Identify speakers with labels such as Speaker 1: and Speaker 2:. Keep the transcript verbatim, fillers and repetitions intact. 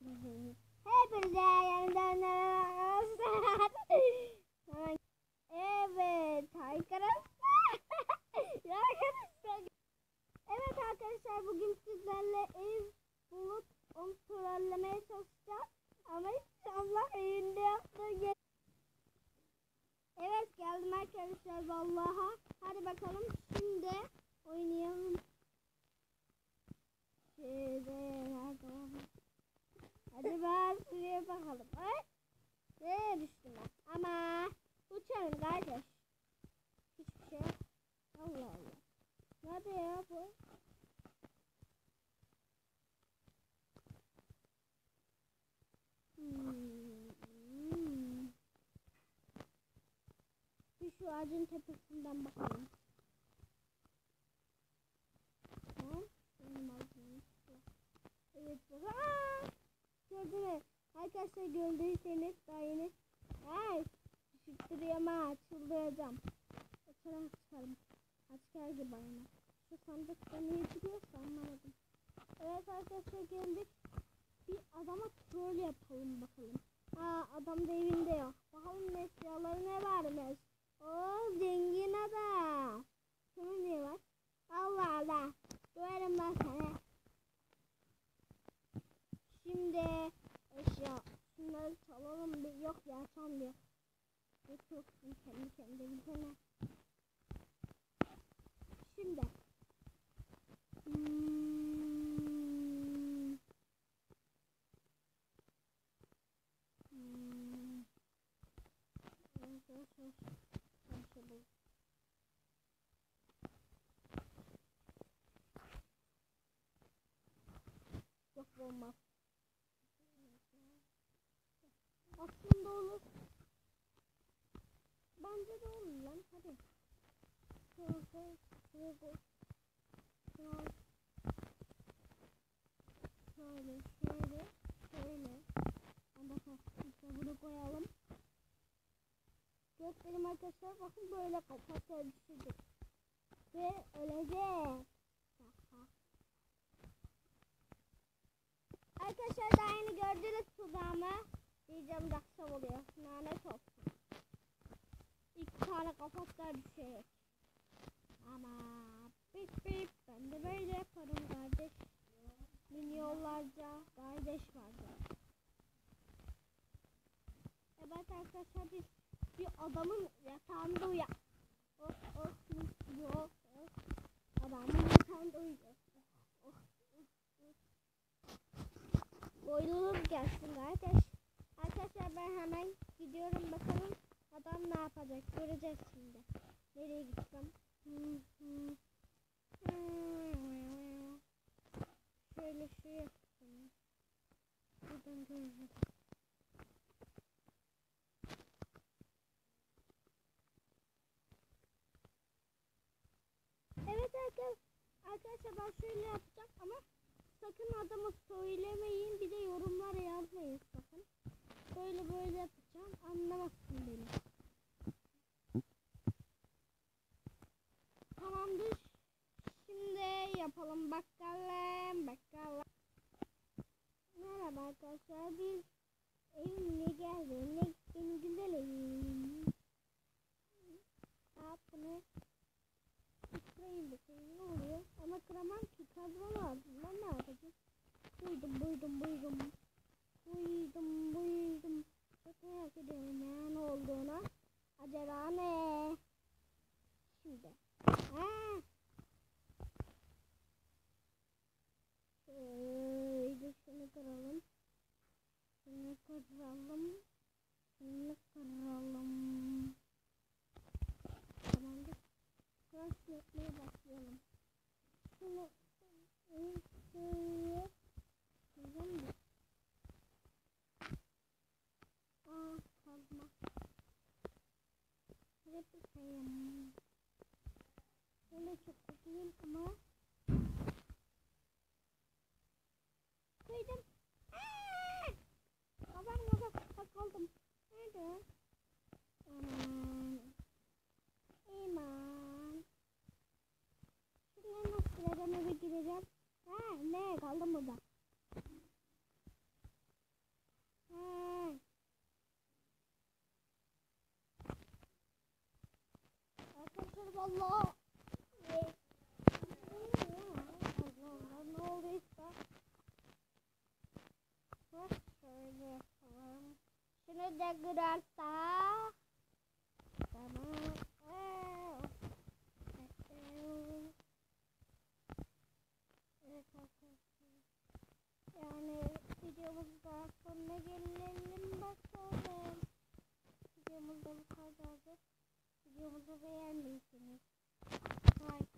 Speaker 1: Hepinize yeniden arkadaşlar. Evet arkadaşlar. Arkadaşlar. Evet arkadaşlar, bugün sizlerle ev bulup onu trollemeye çalışacağız. Ama inşallah evinde yaptığı. Evet, geldim arkadaşlar vallaha. Hadi bakalım şimdi oynayalım. Şöyle hadi ben şuraya bakalım. Ay, nereye düştüm ben? Ama uçarım kardeş. Hiçbir şey yok. Allah Allah. Nerede ya bu? Hmm. Bir şu ağacın tepesinden bakalım. Ha? Benim ağacım. Evet baba. Aa! Gördünüz. Arkadaşlar gördüyseniz daha yeni. Ay. Düşüktürüyorum ha. Çıldıracağım. Açarak çıkarım. Asker gibi aynı. Şu sandıkta niye duruyorsa anlamadım. Evet arkadaşlar, geldik. Bir adama troll yapalım bakalım. Aa, adam da evinde yok. Bakalım eşyaları ne varmış. Oo, zengin adam. Şunun ne var? Allah Allah. Döverim ben sana. Şimdi eşya. Şunları çalalım bir. Yok ya, çalmıyor. Götürsün kendi kendine. Şimdi. Hmm. Hmm. Yok, olmaz. Aslında olur. Bence de olur lan. Hadi. Şöyle şöyle şöyle şöyle şöyle şöyle. Bakın işte bunu koyalım. Göstereyim arkadaşlar. Bakın böyle kapatıyor düşecek. Ve ölecek. Arkadaşlar daha yeni gördünüz tuzağımı. Diyeceğim de akşam oluyor. Lanet olsun. İki tane kapatlar düşecek. Ama bip bip. Ben de böyle yaparım kardeş. Milyonlarca kardeş vardı. Evet arkadaşlar, biz bir adamın yatağında uyan. Oh oh oh oh. Adamın yatağında uyuyor. Oh oh oh. Boyluluk gelsin kardeş. Arkadaşlar ben hemen gidiyorum, bakalım adam ne yapacak, göreceğiz şimdi. Nereye gitsem? Hmm, hmm. Hmm. Şöyle şu yapayım. Buradan göreceğiz. Evet arkadaşlar, arkadaşlar ben şöyle yapacağım ama sakın adama söylemeyin, bir de yorumlara yazmayın sakın. Böyle böyle yapacağım, anlamazsın beni. Tamamdır. Şimdi yapalım bakalım bakalım. Merhaba arkadaşlar, biz evine geldim. Ne benim güzel evim. Aa, bunu kırayım bakayım ne oluyor. Ama kıramam ki, kazma lazım. Ben ne yapacağım? Buydum buydum buydum. Buydum buydum. Çok merak ediyorum ya ne olduğunu. Acaba ne? Şimdi. Haa. Şöyle şunu kıralım. Şunu kıralım. Şunu kıralım. Tamamdır. Tıraş etmeye başlayalım. Şunu şöyle kıralım da. Aa, kazma. Şöyle tutayım. Şöyle çok tutayım ama koydum. Aaa! Babam babam bak oldum. Nerede? Aman. İman. Şuraya nasıl gireceğim, eve gireceğim. Ha ne kaldım burada. Allah. Evet. Allah Allah ne olduysa. Bak şöyle yapalım. Şunu da kırarsa. Tamam. Evet arkadaşlar. Yani videomuzda sonuna gelelim bakalım. Videomuzda bu kadardı. Videomuzu beğendiyseniz like